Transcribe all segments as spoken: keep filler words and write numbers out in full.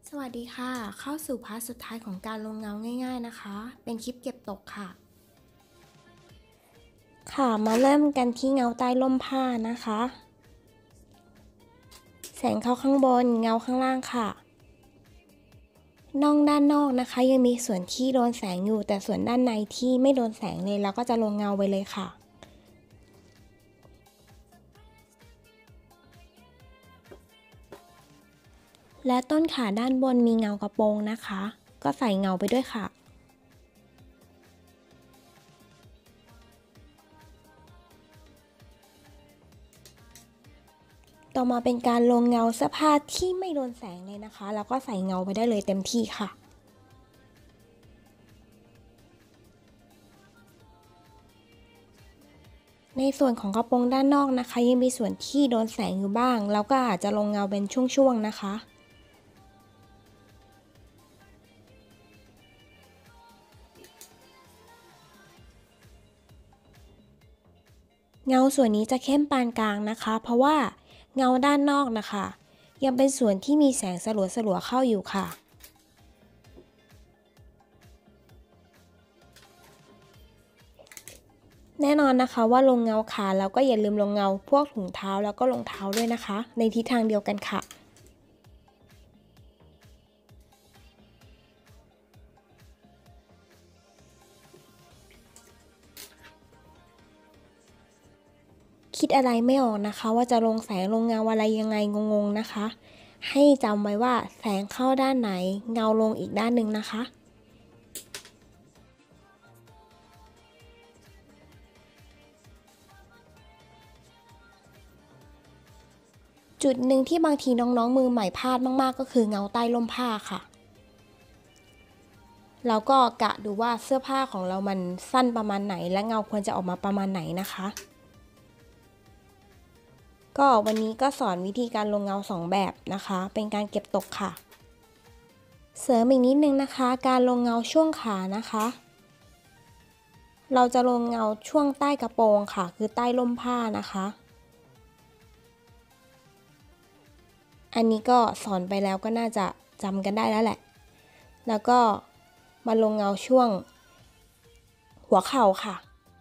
สวัสดีค่ะเข้าสู่พาร์ทสุดท้ายของการลงเงาง่ายๆนะคะเป็นคลิปเก็บตกค่ะค่ะมาเริ่มกันที่เงาใต้ร่มผ้านะคะแสงเข้าข้างบนเงาข้างล่างค่ะน่องด้านนอกนะคะยังมีส่วนที่โดนแสงอยู่แต่ส่วนด้านในที่ไม่โดนแสงเลยเราก็จะลงเงาไปเลยค่ะและต้นขาด้านบนมีเงากระโปรงนะคะก็ใส่เงาไปด้วยค่ะต่อมาเป็นการลงเงาเสื้อผ้าที่ไม่โดนแสงเลยนะคะแล้วก็ใส่เงาไปได้เลยเต็มที่ค่ะในส่วนของกระโปรงด้านนอกนะคะยังมีส่วนที่โดนแสงอยู่บ้างแล้วก็อาจจะลงเงาเป็นช่วงๆนะคะเงาส่วนนี้จะเข้มปานกลางนะคะเพราะว่าเงาด้านนอกนะคะยังเป็นส่วนที่มีแสงสลัวๆเข้าอยู่ค่ะแน่นอนนะคะว่าลงเงาขาแล้วก็อย่าลืมลงเงาพวกถุงเท้าแล้วก็รองเท้าด้วยนะคะในทิศทางเดียวกันค่ะคิดอะไรไม่ออกนะคะว่าจะลงแสงลงเงาอะไรยังไงงงๆนะคะให้จำไว้ว่าแสงเข้าด้านไหนเงาลงอีกด้านหนึ่งนะคะจุดหนึ่งที่บางทีน้องๆมือใหม่พลาดมากๆก็คือเงาใต้ร่มผ้าค่ะเราก็กะดูว่าเสื้อผ้าของเรามันสั้นประมาณไหนและเงาควรจะออกมาประมาณไหนนะคะก็วันนี้ก็สอนวิธีการลงเงาสองแบบนะคะเป็นการเก็บตกค่ะเสริมอีกนิดนึงนะคะการลงเงาช่วงขานะคะเราจะลงเงาช่วงใต้กระโปรงค่ะคือใต้ร่มผ้านะคะอันนี้ก็สอนไปแล้วก็น่าจะจำกันได้แล้วแหละแล้วก็มาลงเงาช่วงหัวเข่าค่ะ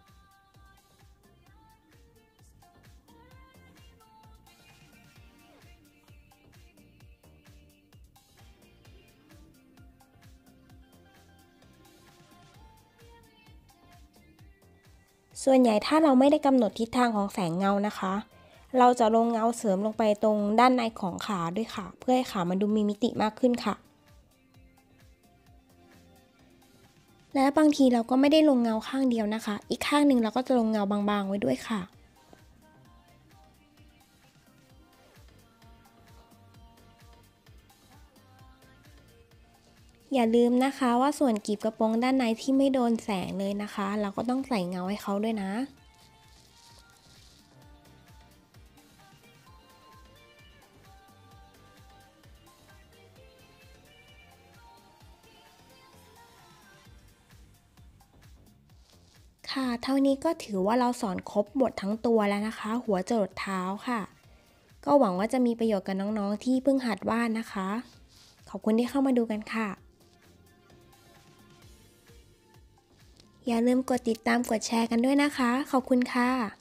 ส่วนใหญ่ถ้าเราไม่ได้กำหนดทิศทางของแสงเงานะคะเราจะลงเงาเสริมลงไปตรงด้านในของขาด้วยค่ะเพื่อให้ขามันดูมีมิติมากขึ้นค่ะและบางทีเราก็ไม่ได้ลงเงาข้างเดียวนะคะอีกข้างหนึ่งเราก็จะลงเงาบางๆไว้ด้วยค่ะอย่าลืมนะคะว่าส่วนกีบกระโปรงด้านในที่ไม่โดนแสงเลยนะคะเราก็ต้องใส่เงาให้เขาด้วยนะค่ะเท่านี้ก็ถือว่าเราสอนครบหมดทั้งตัวแล้วนะคะหัวจรดเท้าค่ะก็หวังว่าจะมีประโยชน์กับน้องๆที่เพิ่งหัดวาดนะคะขอบคุณที่เข้ามาดูกันค่ะอย่าลืมกดติดตามกดแชร์กันด้วยนะคะขอบคุณค่ะ